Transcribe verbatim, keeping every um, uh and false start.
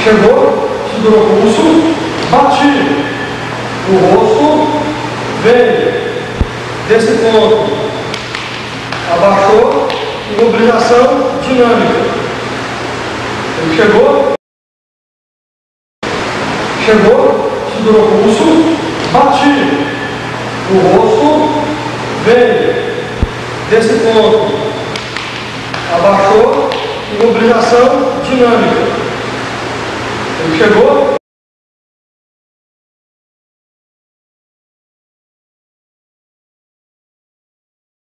Chegou, segurou o pulso, bati o rosto, veio desse ponto, abaixou, imobilização dinâmica. Ele chegou, chegou, segurou o pulso, bati o rosto, veio desse ponto, abaixou, imobilização dinâmica. Ele chegou.